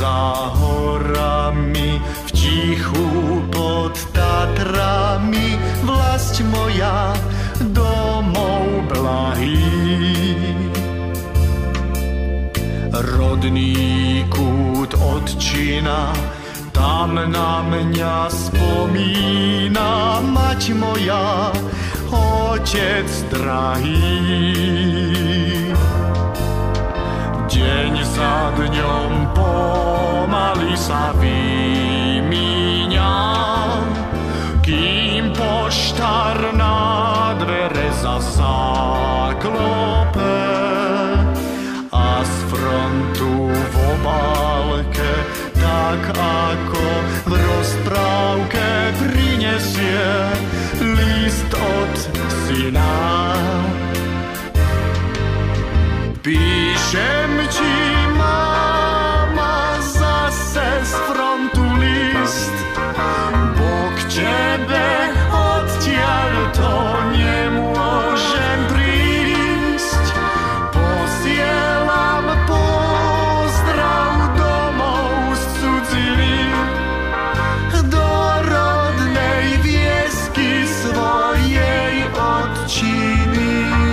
za horami, v tichu pod Tatrami, vlast moja, domov blahý. Rodný kút otčina, tam na mňa spomína, mať moja, otec drahý. Deň za dňom pomaly sa vymíňa, kým poštár na dvere zaklope a z frontu v obálke, tak ako v rozprávke, prinesie list od syna. Píšem ti, mama, zase z frontu list, bo k tebe odtiaľ to nemôžem prísť. Posielam pozdrav domov z cudziny, do rodnej viesky svojej otčiny.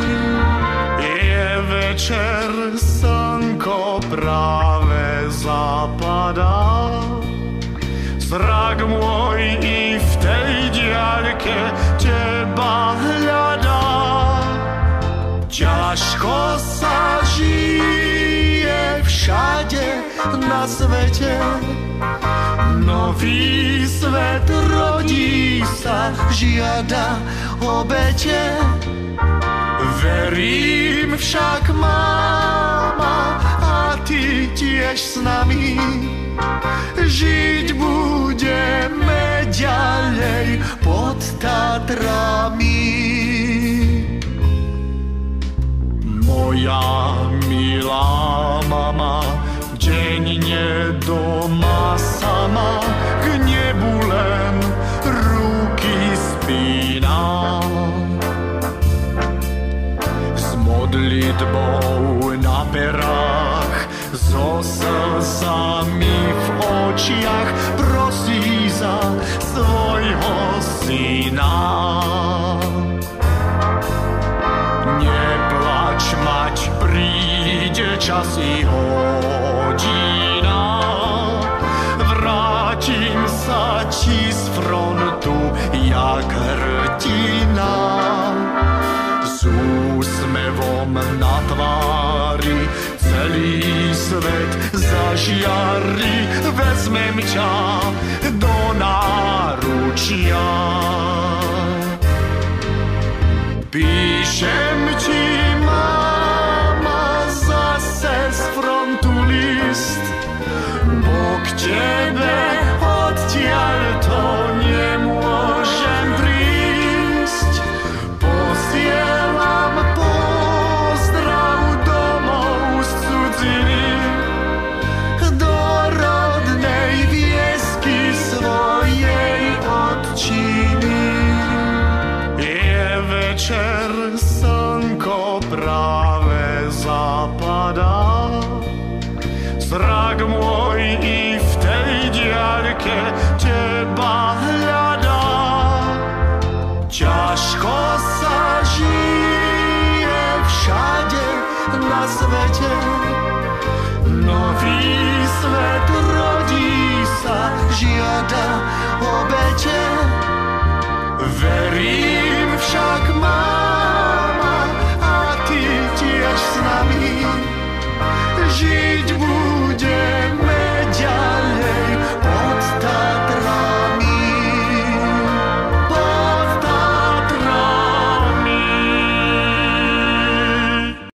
Večer slnko práve zapadá, zrak môj i v tej diaľke teba hľadá. Ťažko sa žije všade na svete, nový svet rodí sa, žiada obete. Verím však, máma, a ty tiež s nami, žiť budeme ďalej pod Tatrami. Moja milá mama, denne doma sama, k nebu len ruky spína. Modlitbou na perách, so slzami v očiach, prosí za svojho syna. Neplač, mať, príde čas i hodina, vrátim sa ti z frontu jak hrdina. S úsmevom na tvári celý svet zažiari, vezmem ťa do náručia. Píšem ti, máma, zase z frontu list, bo k tebe odtiaľ to nemôžem prísť. Posielam pozdrav domov z cudziny, do rodnej viesky svojej otčiny. Je večer, slnko práve zapadá, zrak môj i v tej diaľke teba hľadá. Ťažko sa žije všade na svete, nový svet rodí sa, žiada obete.